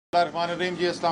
रहमान जी, अस्सलाम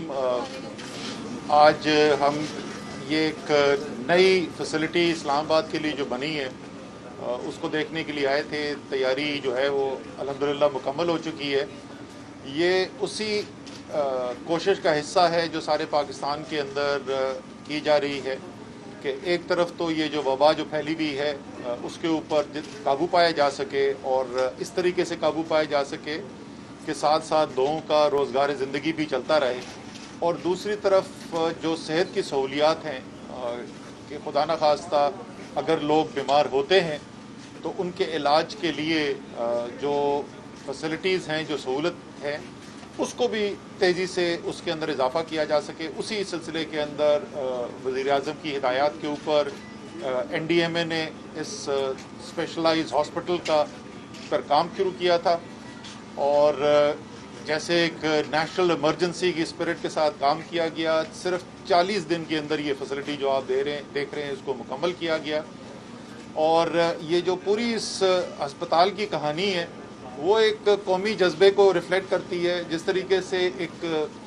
वालेकुम। आज हम ये एक नई फैसिलिटी इस्लामाबाद के लिए जो बनी है उसको देखने के लिए आए थे। तैयारी जो है वो अल्हम्दुलिल्लाह मुकम्मल हो चुकी है। ये उसी कोशिश का हिस्सा है जो सारे पाकिस्तान के अंदर की जा रही है कि एक तरफ तो ये जो वबा जो फैली हुई है उसके ऊपर काबू पाया जा सके और इस तरीके से काबू पाया जा सके के साथ साथ लोगों का रोज़गार ज़िंदगी भी चलता रहे, और दूसरी तरफ जो सेहत की सहूलियात हैं कि खुदा न खास्ता अगर लोग बीमार होते हैं तो उनके इलाज के लिए जो फैसिलिटीज़ हैं, जो सहूलत है, उसको भी तेज़ी से उसके अंदर इजाफ़ा किया जा सके। उसी सिलसिले के अंदर वज़ीर-ए-आज़म की हिदायत के ऊपर NDMA ने इस स्पेशलाइज्ड हॉस्पिटल का पर काम शुरू किया था और जैसे एक नेशनल इमरजेंसी की स्पिरिट के साथ काम किया गया। सिर्फ 40 दिन के अंदर ये फैसिलिटी जो आप देख रहे हैं इसको मुकम्मल किया गया। और ये जो पूरी इस अस्पताल की कहानी है वो एक कौमी जज्बे को रिफ्लेक्ट करती है। जिस तरीके से एक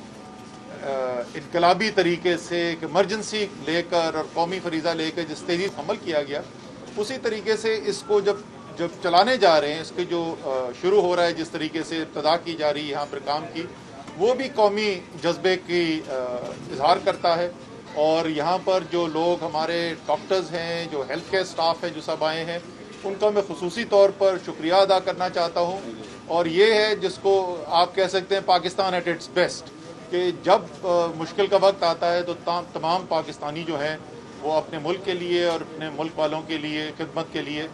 इनकलाबी तरीके से एक इमरजेंसी लेकर और कौमी फरीज़ा लेकर जिस तेज़ी से अमल किया गया, उसी तरीके से इसको जब चलाने जा रहे हैं, इसके जो शुरू हो रहा है, जिस तरीके से इब्तदा की जा रही है यहाँ पर काम की, वो भी कौमी जज्बे की इजहार करता है। और यहाँ पर जो लोग हमारे डॉक्टर्स हैं, जो हेल्थ केयर स्टाफ है, जो सब आए हैं, उनका मैं खुसूसी तौर पर शुक्रिया अदा करना चाहता हूँ। और ये है जिसको आप कह सकते हैं पाकिस्तान एट इट्स बेस्ट, कि जब मुश्किल का वक्त आता है तो तमाम पाकिस्तानी जो हैं वो अपने मुल्क के लिए और अपने मुल्क वालों के लिए खिदमत के लिए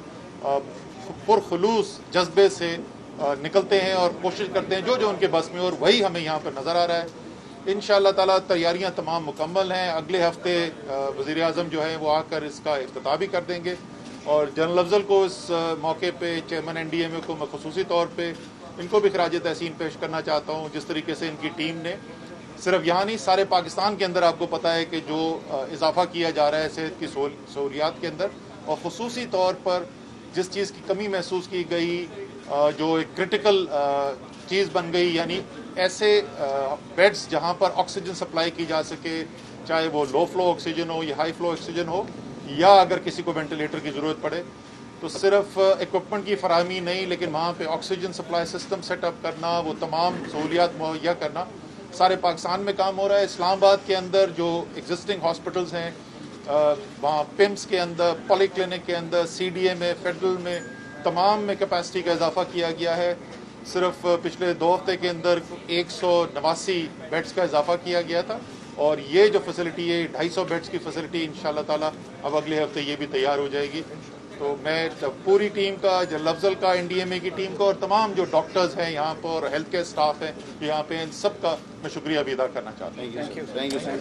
पुरखुलूस जज्बे से निकलते हैं और कोशिश करते हैं जो उनके बस में, और वही हमें यहाँ पर नज़र आ रहा है। इंशाअल्लाह ताला तैयारियाँ तमाम मुकम्मल हैं। अगले हफ्ते वज़ीर-ए-आज़म जो है वो आकर इसका इफ्तिताह भी कर देंगे। और जनरल अफजल को इस मौके पे, चेयरमैन NDMA को मैं खुसूसी तौर पे इनको भी खराज तहसीन पेश करना चाहता हूँ। जिस तरीके से इनकी टीम ने सिर्फ यहाँ नहीं, सारे पाकिस्तान के अंदर आपको पता है कि जो इजाफा किया जा रहा है सेहत की सहूलियात के अंदर, और खुसूसी तौर पर जिस चीज़ की कमी महसूस की गई, जो एक क्रिटिकल चीज़ बन गई, यानी ऐसे बेड्स जहाँ पर ऑक्सीजन सप्लाई की जा सके, चाहे वो लो फ्लो ऑक्सीजन हो या हाई फ्लो ऑक्सीजन हो, या अगर किसी को वेंटिलेटर की ज़रूरत पड़े तो सिर्फ इक्विपमेंट की फराहमी नहीं, लेकिन वहाँ पे ऑक्सीजन सप्लाई सिस्टम सेटअप करना, वो तमाम सहूलियात मुहैया करना, सारे पाकिस्तान में काम हो रहा है। इस्लामाबाद के अंदर जो एग्जिस्टिंग हॉस्पिटल्स हैं, वहाँ पिम्स के अंदर, पॉली क्लिनिक के अंदर, CDA में, फेडरल में, तमाम में कैपेसिटी का इजाफा किया गया है। सिर्फ पिछले 2 हफ्ते के अंदर 189 बेड्स का इजाफा किया गया था, और ये जो फैसिलिटी है 250 बेड्स की फैसिलिटी इंशाअल्लाह ताला अब अगले हफ्ते ये भी तैयार हो जाएगी। तो मैं पूरी टीम का, जनरल अफजल का, NDMA की टीम का, और तमाम जो डॉक्टर्स हैं यहाँ पर और हेल्थ केयर स्टाफ हैं यहाँ पे, इन सब का मैं शुक्रिया भी अदा करना चाहता हूँ। Thank you sir. जिस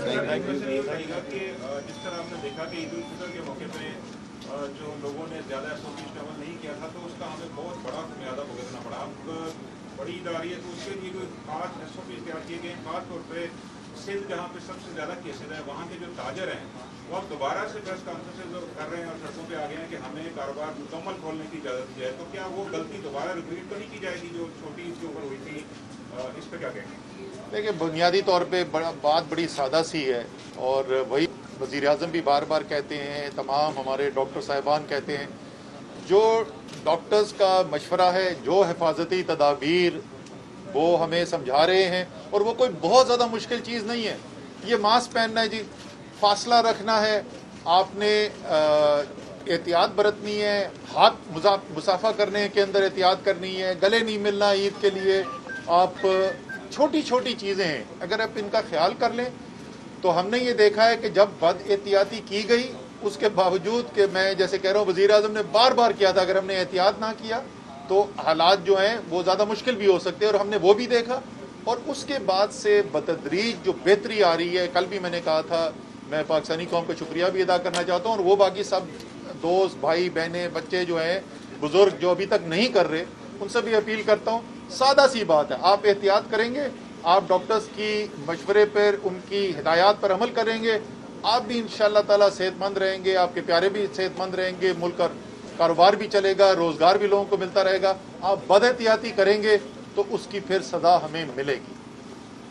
तरह आपने देखा कि ईद उल फितर के मौके पे जो लोगों ने ज़्यादा SOPs का अमल नहीं किया था, तो उसका हमें बहुत बड़ा खुमियाजा भुगतना पड़ा। अब बड़ी ईद आ रही है तो उसके लिए कोई खास SOPs तैयार किए गए हैं। खासतौर पर सिंध जहाँ पे सबसे ज़्यादा केसेज है, वहाँ के जो ताजर हैं वो अब दोबारा से प्रेस कॉन्फ्रेंसेज कर रहे हैं और सड़कों पे आ गए हैं कि हमें कारोबार मुकम्मल खोलने की इजाज़त दी जाए। तो क्या वो गलती दोबारा रिपीट तो नहीं की जाएगी जो छोटी इसके ऊपर हुई थी? इस पर क्या कहेंगे? देखिए, बुनियादी तौर पे बात बड़ी सादा सी है, और वही वज़ीर-ए-आज़म भी बार बार कहते हैं, तमाम हमारे डॉक्टर साहिबान कहते हैं, जो डॉक्टर्स का मशवरा है, जो हिफाजती तदाबीर वो हमें समझा रहे हैं, और वो कोई बहुत ज़्यादा मुश्किल चीज़ नहीं है। ये मास्क पहनना है जी, फासला रखना है, आपने एहतियात बरतनी है, हाथ मुसाफा करने के अंदर एहतियात करनी है, गले नहीं मिलना ईद के लिए। आप छोटी छोटी चीज़ें हैं, अगर आप इनका ख्याल कर लें तो हमने ये देखा है कि जब बद एहतियाती की गई, उसके बावजूद कि मैं जैसे कह रहा हूँ वज़ीर-ए-आज़म ने बार बार किया था, अगर हमने एहतियात ना किया तो हालात जो हैं वो ज़्यादा मुश्किल भी हो सकते हैं, और हमने वो भी देखा। और उसके बाद से बतदरीज जो बेहतरी आ रही है, कल भी मैंने कहा था, मैं पाकिस्तानी कौम का शुक्रिया भी अदा करना चाहता हूँ, और वो बाकी सब दोस्त, भाई बहनें, बच्चे जो हैं, बुज़ुर्ग जो अभी तक नहीं कर रहे, उनसे भी अपील करता हूँ। सादा सी बात है, आप एहतियात करेंगे, आप डॉक्टर्स की मशवरे पर, उनकी हिदायत पर अमल करेंगे, आप भी इंशाअल्लाह ताला सेहतमंद रहेंगे, आपके प्यारे भी सेहतमंद रहेंगे, मुल्क का कारोबार भी चलेगा, रोज़गार भी लोगों को मिलता रहेगा। आप बदएहतियाती करेंगे तो उसकी फिर सज़ा हमें मिलेगी।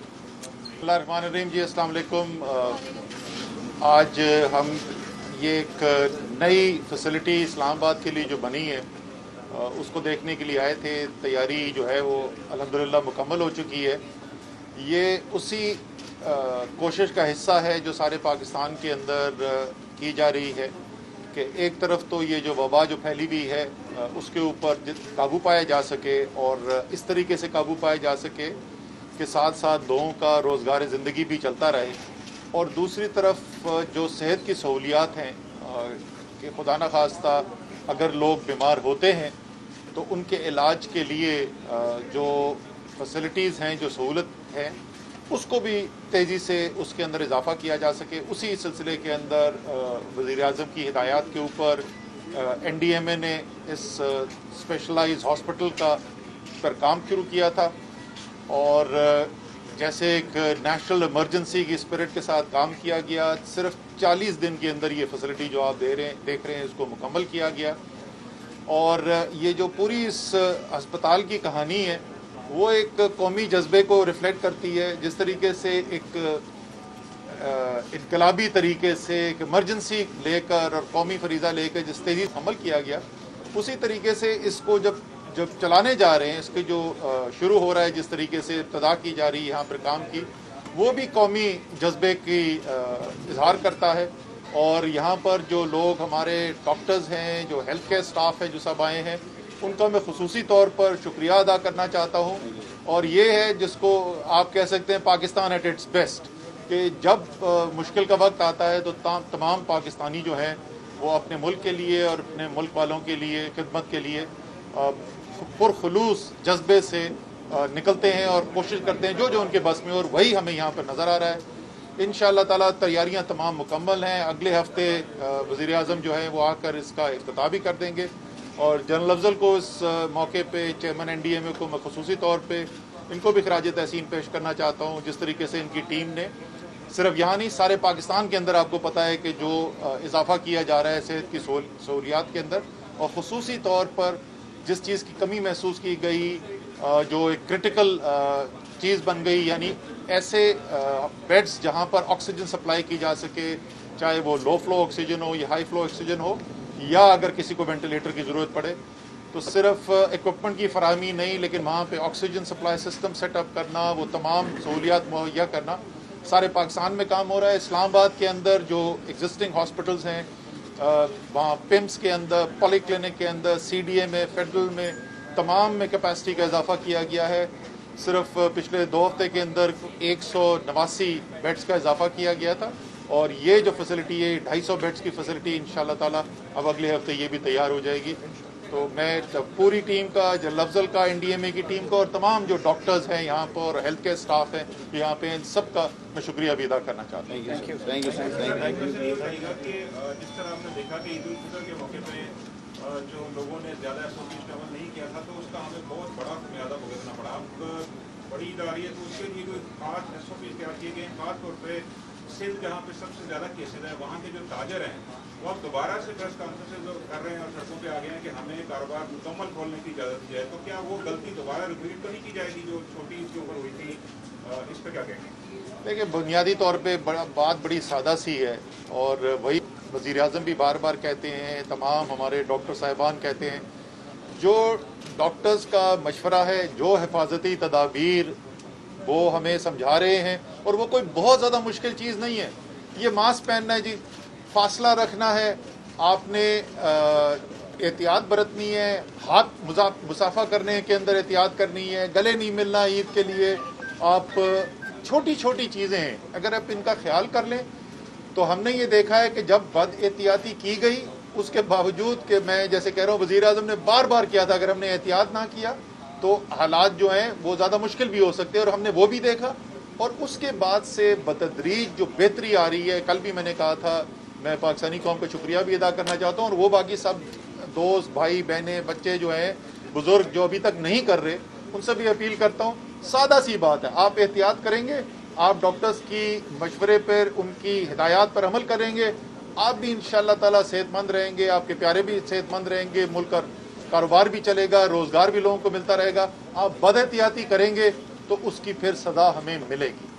बिस्मिल्लाहिर्रहमानिर्रहीम जी, अस्सलाम वालेकुम। आज हम ये एक नई फैसिलिटी इस्लामाबाद के लिए जो बनी है उसको देखने के लिए आए थे। तैयारी जो है वो अल्हम्दुलिल्लाह मुकम्मल हो चुकी है। ये उसी कोशिश का हिस्सा है जो सारे पाकिस्तान के अंदर की जा रही है कि एक तरफ तो ये जो वबा जो फैली हुई है उसके ऊपर काबू पाया जा सके और इस तरीके से काबू पाया जा सके के साथ साथ लोगों का रोज़गार ज़िंदगी भी चलता रहे, और दूसरी तरफ जो सेहत की सहूलियात हैं कि खुदा न खास्ता अगर लोग बीमार होते हैं तो उनके इलाज के लिए जो फैसिलिटीज़ हैं, जो सहूलत है, उसको भी तेज़ी से उसके अंदर इजाफ़ा किया जा सके। उसी सिलसिले के अंदर वज़ीर-ए-आज़म की हिदायत के ऊपर NDMA ने इस स्पेशलाइज्ड हॉस्पिटल का पर काम शुरू किया था, और जैसे एक नेशनल इमरजेंसी की स्पिरिट के साथ काम किया गया। सिर्फ 40 दिन के अंदर ये फैसिलिटी जो आप देख रहे हैं इसको मुकम्मल किया गया, और ये जो पूरी इस अस्पताल की कहानी है वो एक कौमी जज्बे को रिफ्लेक्ट करती है। जिस तरीके से एक इनकलाबी तरीके से एक इमरजेंसी लेकर और कौमी फरीज़ा लेकर जिस तेज़ी से अमल किया गया, उसी तरीके से इसको जब चलाने जा रहे हैं, इसके जो शुरू हो रहा है, जिस तरीके से इब्तदा की जा रही है यहाँ पर काम की, वो भी कौमी जज्बे की इजहार करता है। और यहाँ पर जो लोग हमारे डॉक्टर्स हैं, जो हेल्थ केयर स्टाफ है, जो सब आए हैं, उनका मैं खुसूसी तौर पर शुक्रिया अदा करना चाहता हूँ। और ये है जिसको आप कह सकते हैं पाकिस्तान एट इट्स बेस्ट, कि जब मुश्किल का वक्त आता है तो तमाम पाकिस्तानी जो हैं वो अपने मुल्क के लिए और अपने मुल्क वालों के लिए खिदमत के लिए पुरखुलूस जज्बे से निकलते हैं और कोशिश करते हैं जो उनके बस में, और वही हमें यहाँ पर नज़र आ रहा है। इंशाअल्लाह ताला तैयारियाँ तमाम मुकम्मल हैं। अगले हफ्ते वज़ीर-ए-आज़म जो है वो आकर इसका इफ्तिताह भी कर देंगे, और जनरल अफजल को इस मौके पे, चेयरमैन NDMA को मैं खुसूसी तौर पे इनको भी खराज तहसीन पेश करना चाहता हूँ। जिस तरीके से इनकी टीम ने सिर्फ यहाँ नहीं, सारे पाकिस्तान के अंदर आपको पता है कि जो इजाफा किया जा रहा है सेहत की सहूलियात के अंदर, और खुसूसी तौर पर जिस चीज़ की कमी महसूस की गई, जो एक क्रिटिकल चीज़ बन गई, यानी ऐसे बेड्स जहाँ पर ऑक्सीजन सप्लाई की जा सके, चाहे वो लो फ्लो ऑक्सीजन हो या हाई फ्लो ऑक्सीजन हो, या अगर किसी को वेंटिलेटर की ज़रूरत पड़े तो सिर्फ इक्विपमेंट की फराहमी नहीं, लेकिन वहाँ पे ऑक्सीजन सप्लाई सिस्टम सेटअप करना, वो तमाम सहूलियात मुहैया करना, सारे पाकिस्तान में काम हो रहा है। इस्लामाबाद के अंदर जो एग्जिस्टिंग हॉस्पिटल्स हैं, वहाँ पिम्स के अंदर, पॉली क्लिनिक के अंदर, CDA में, फेडरल में, तमाम में कैपेसिटी का इजाफा किया गया है। सिर्फ पिछले 2 हफ्ते के अंदर 189 बेड्स का इजाफा किया गया था, और ये जो फैसिलिटी है 250 बेड्स की फैसिलिटी इंशाअल्लाह ताला अब अगले हफ्ते ये भी तैयार हो जाएगी। तो मैं पूरी टीम का, जनरल अफजल का, NDMA की टीम का, और तमाम जो डॉक्टर्स हैं यहाँ पर और हेल्थ केयर स्टाफ हैं यहाँ पे, इन सब का मैं शुक्रिया भी अदा करना चाहता हूँ। थैंक यू कि जिस तरह आपने देखा कि ईद उल फितर के मौके पे जो लोगों ने ज़्यादा SOPs का अमल नहीं किया था तो उसका हमें बहुत बड़ा खुमियादा भुगतना पड़ा। अब बड़ी ईद आ रही है तो उसके लिए कोई खास SOPs तैयार किए गए हैं। खासतौर पर सिंध जहाँ पे सबसे ज़्यादा केसेज है, वहाँ के जो ताजर हैं वो अब दोबारा से प्रेस कॉन्फ्रेंसेज कर रहे हैं और सड़कों पे आ गए हैं कि हमें कारोबार मुकम्मल खोलने की इजाज़त दी जाए। तो क्या वो गलती दोबारा रिपीट तो नहीं की जाएगी जो छोटी इसके ऊपर हुई थी? इस पर क्या कहेंगे? देखिए, बुनियादी तौर पे बात बड़ी सादा सी है, और वही वज़ीर-ए-आज़म भी बार बार कहते हैं, तमाम हमारे डॉक्टर साहिबान कहते हैं, जो डॉक्टर्स का मशवरा है, जो हिफाजती तदाबीर वो हमें समझा रहे हैं, और वो कोई बहुत ज़्यादा मुश्किल चीज़ नहीं है। ये मास्क पहनना है जी, फासला रखना है, आपने एहतियात बरतनी है, हाथ मुसाफा करने के अंदर एहतियात करनी है, गले नहीं मिलना ईद के लिए, आप छोटी छोटी चीज़ें हैं, अगर आप इनका ख्याल कर लें तो हमने ये देखा है कि जब बद एहतियाती की गई, उसके बावजूद कि मैं जैसे कह रहा हूँ वज़ीर-ए-आज़म ने बार बार किया था, अगर हमने एहतियात ना किया तो हालात जो हैं वो ज़्यादा मुश्किल भी हो सकते हैं, और हमने वो भी देखा। और उसके बाद से बतदरीज जो बेहतरी आ रही है, कल भी मैंने कहा था, मैं पाकिस्तानी कौम का शुक्रिया भी अदा करना चाहता हूँ, और वो बाकी सब दोस्त, भाई बहनें, बच्चे जो हैं, बुज़ुर्ग जो अभी तक नहीं कर रहे, उनसे भी अपील करता हूँ, सादा सी बात है, आप एहतियात करेंगे, आप डॉक्टर्स की मशवरे पर, उनकी हिदायत पर अमल करेंगे, आप भी इंशाअल्लाह ताला सेहतमंद रहेंगे, आपके प्यारे भी सेहतमंद रहेंगे, मुल्क का कारोबार भी चलेगा, रोज़गार भी लोगों को मिलता रहेगा। आप बदएहतियाती करेंगे तो उसकी फिर सज़ा हमें मिलेगी।